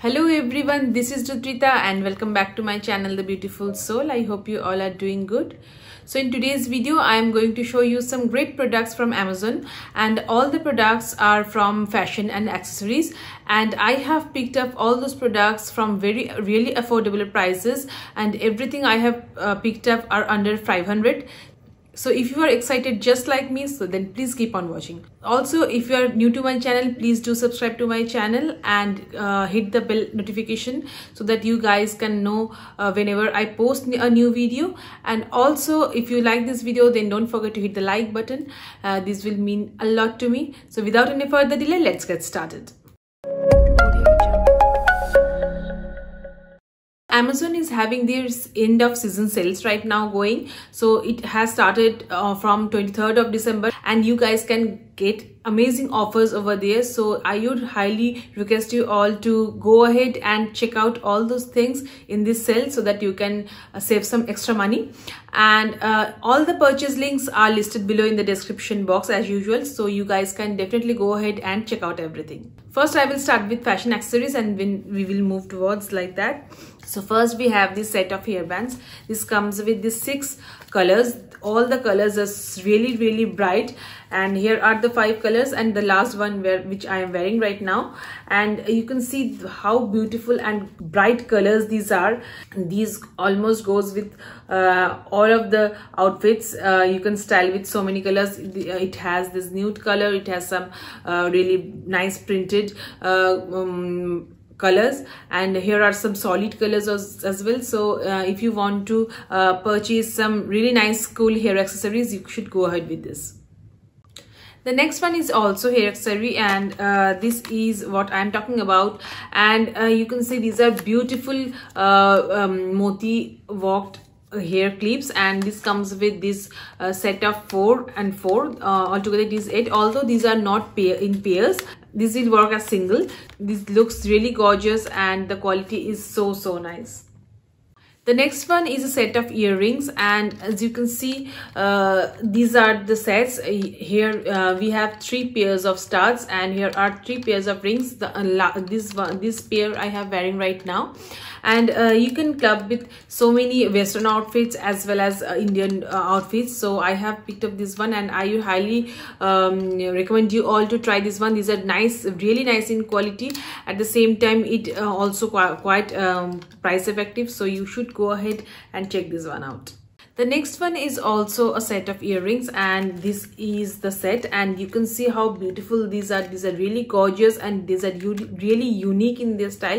Hello everyone, this is Rutrita and welcome back to my channel The Beautiful Soul. I hope you all are doing good. So in today's video I am going to show you some great products from Amazon, and all the products are from fashion and accessories, and I have picked up all those products from really affordable prices, and everything I have picked up are under 500. So if you are excited just like me, so then please keep on watching. Also, if you are new to my channel, please do subscribe to my channel and hit the bell notification so that you guys can know whenever I post a new video. And also, if you like this video, then don't forget to hit the like button. This will mean a lot to me. So without any further delay, let's get started. Amazon is having their end of season sales right now going. So it has started from 23rd of December, and you guys can get amazing offers over there. So I would highly request you all to go ahead and check out all those things in this sale so that you can save some extra money. And all the purchase links are listed below in the description box as usual, so you guys can definitely go ahead and check out everything. First I will start with fashion accessories, and then we will move towards like that. So first we have this set of hairbands. This comes with these 6 colors. All the colors are really bright, and here are the 5 colors and the last one which I am wearing right now. And you can see how beautiful and bright colors these are. These almost goes with all of the outfits. You can style with so many colors. It has this nude color, it has some really nice printed colors, and here are some solid colors as well. So if you want to purchase some really nice cool hair accessories, you should go ahead with this. The next one is also hair accessory, and this is what I'm talking about. And you can see these are beautiful moti worked hair clips, and this comes with this set of 4 and 4. Altogether it is 8, although these are not in pairs. This will work as single. This looks really gorgeous and the quality is so nice. The next one is a set of earrings, and as you can see, these are the sets. Here we have 3 pairs of studs, and here are 3 pairs of rings. This pair I have wearing right now. And you can club with so many Western outfits as well as Indian outfits. So I have picked up this one, and I highly recommend you all to try this one. These are nice, really nice in quality. At the same time, it also quite price effective. So you should go ahead and check this one out. The next one is also a set of earrings, and this is the set, and you can see how beautiful these are. These are really gorgeous, and these are really unique in their style.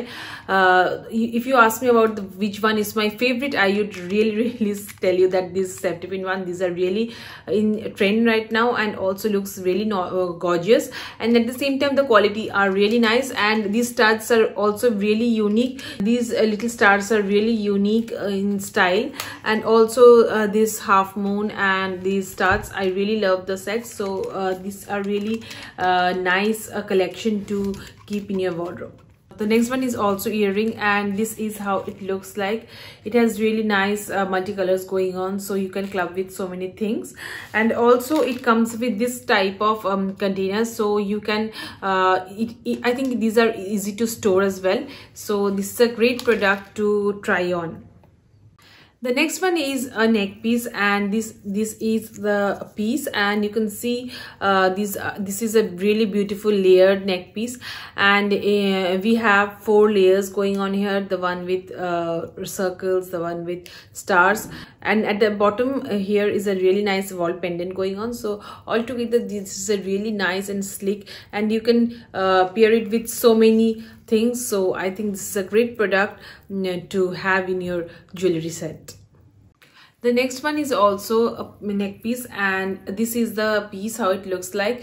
If you ask me about which one is my favorite, I would really tell you that this Septipin one. These are really in trend right now, and also looks really gorgeous, and at the same time the quality are really nice, and these studs are also really unique. These little stars are really unique in style, and also this half moon and these studs, I really love the sets. So these are really nice collection to keep in your wardrobe. The next one is also earring, and this is how it looks like. It has really nice multicolors going on, so you can club with so many things. And also it comes with this type of containers, so you can I think these are easy to store as well. So this is a great product to try on. The next one is a neck piece, and this is the piece, and you can see this is a really beautiful layered neck piece, and we have 4 layers going on here. The one with circles, the one with stars, and at the bottom here is a really nice wall pendant going on. So altogether this is a really nice and slick, and you can pair it with so many things. So I think this is a great product to have in your jewelry set. The next one is also a neck piece, and this is the piece how it looks like.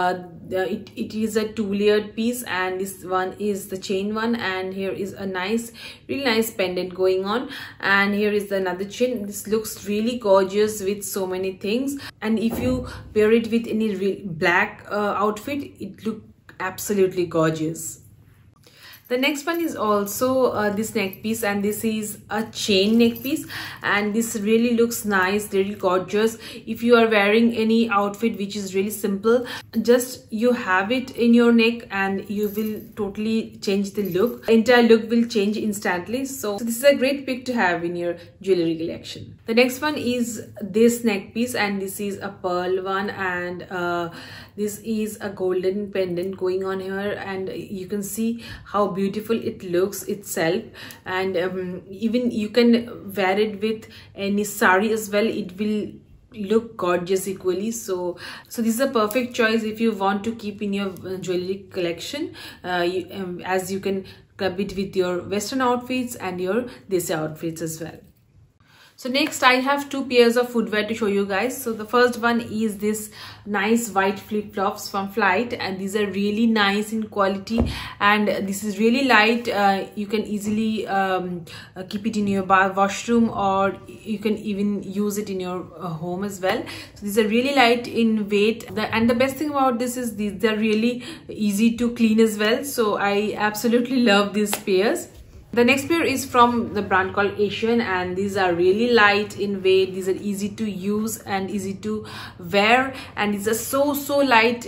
It is a 2-layered piece, and this one is the chain one, and here is a really nice pendant going on, and here is another chain. This looks really gorgeous with so many things, and if you pair it with any black outfit, it looks absolutely gorgeous. The next one is also this neck piece, and this is a chain neck piece, and this really looks nice, really gorgeous. If you are wearing any outfit which is really simple, just you have it in your neck and you will totally change the look. Entire look will change instantly. So this is a great pick to have in your jewelry collection. The next one is this neck piece, and this is a pearl one, and this is a golden pendant going on here, and you can see how beautiful it looks itself. And even you can wear it with any sari as well, it will look gorgeous equally. So this is a perfect choice if you want to keep in your jewelry collection, as you can club it with your western outfits and your desi outfits as well. So next I have two pairs of footwear to show you guys. So the first one is this nice white flip-flops from Flight, and these are really nice in quality, and this is really light. You can easily keep it in your washroom, or you can even use it in your home as well. So these are really light in weight, and the best thing about this is they're really easy to clean as well. So I absolutely love these pairs. The next pair is from the brand called Asian, and these are really light in weight. These are easy to use and easy to wear, and these are so light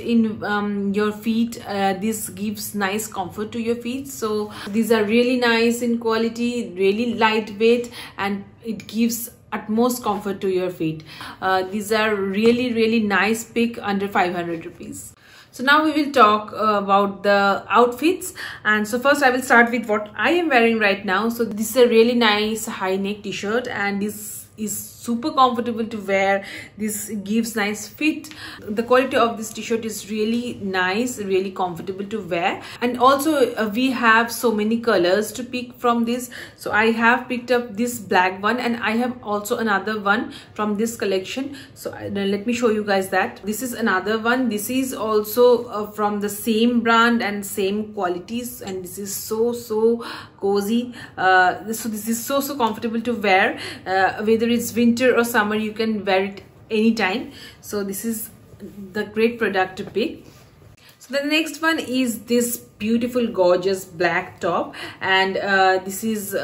in your feet. This gives nice comfort to your feet. So these are really nice in quality, really lightweight, and it gives utmost comfort to your feet. These are really nice pick under 500 rupees. So now we will talk about the outfits, and so first I will start with what I am wearing right now. So this is a really nice high neck t-shirt, and this is super comfortable to wear. This gives nice fit. The quality of this t-shirt is really nice, really comfortable to wear, and also we have so many colors to pick from this. So I have picked up this black one, and I have also another one from this collection. So let me show you guys that. This is another one. This is also from the same brand and same qualities, and this is so cozy. So this is so comfortable to wear, whether it's winter or summer, you can wear it anytime. So this is the great product to pick. So the next one is this beautiful gorgeous black top, and this is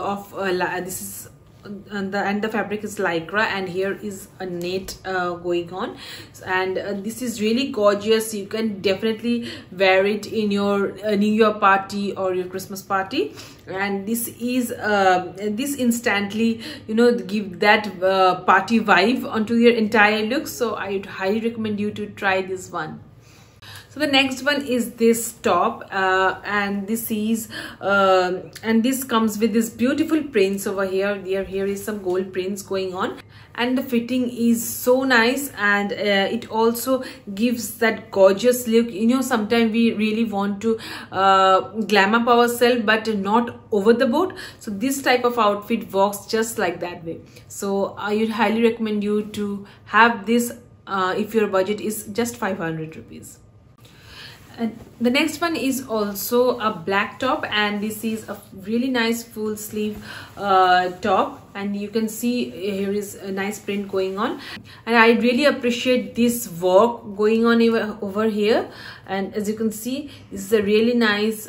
and the fabric is lycra, and here is a net going on, and this is really gorgeous. You can definitely wear it in your New Year party or your Christmas party, and this is this instantly, you know, give that party vibe onto your entire look. So I would highly recommend you to try this one. So the next one is this top, and this is and this comes with this beautiful prints over here. Here is some gold prints going on, and the fitting is so nice, and it also gives that gorgeous look. You know, sometimes we really want to glam up ourselves, but not over the board. So this type of outfit works just like that way. So I would highly recommend you to have this if your budget is just 500 rupees. And the next one is also a black top, and this is a really nice full sleeve top, and you can see here is a nice print going on, and I really appreciate this work going on over here. And as you can see, this is a really nice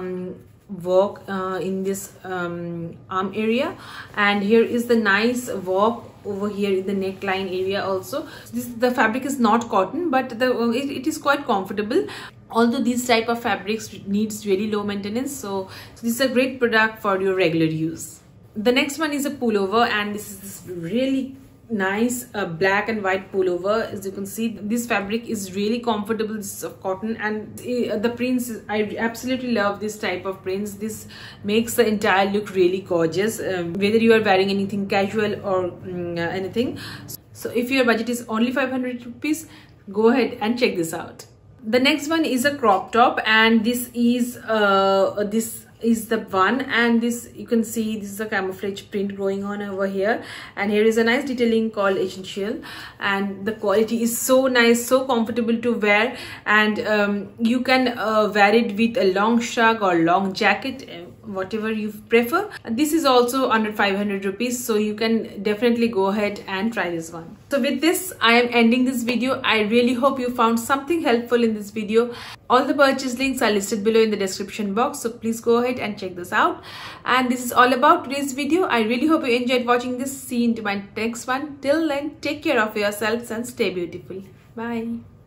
work in this arm area, and here is the nice work over here in the neckline area also. The fabric is not cotton, but it is quite comfortable. Although these type of fabrics needs really low maintenance, so this is a great product for your regular use. The next one is a pullover, and this is this really nice black and white pullover. As you can see, this fabric is really comfortable. This is of cotton, and the prints, I absolutely love this type of prints. This makes the entire look really gorgeous, whether you are wearing anything casual or anything. So if your budget is only 500 rupees, go ahead and check this out. The next one is a crop top, and this is the one, and this you can see this is a camouflage print going on over here, and here is a nice detailing called essential, and the quality is so nice, so comfortable to wear, and you can wear it with a long shrug or long jacket, whatever you prefer. This is also under 500 rupees, so you can definitely go ahead and try this one. So with this, I am ending this video. I really hope you found something helpful in this video. All the purchase links are listed below in the description box, so please go ahead and check this out. And this is all about today's video. I really hope you enjoyed watching this. See you into my next one. Till then, take care of yourselves and stay beautiful. Bye.